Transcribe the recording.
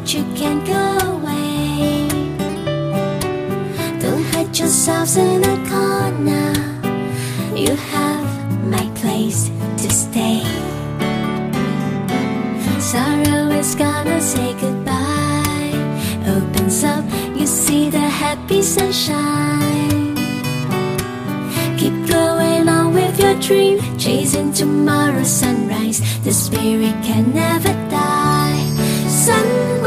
but you can't go away. Don't hide yourselves in a corner, you have my place to stay. Sorrow is gonna say goodbye, opens up, you see the happy sunshine. Keep going on with your dream, chasing tomorrow's sunrise. The spirit can never die. Sun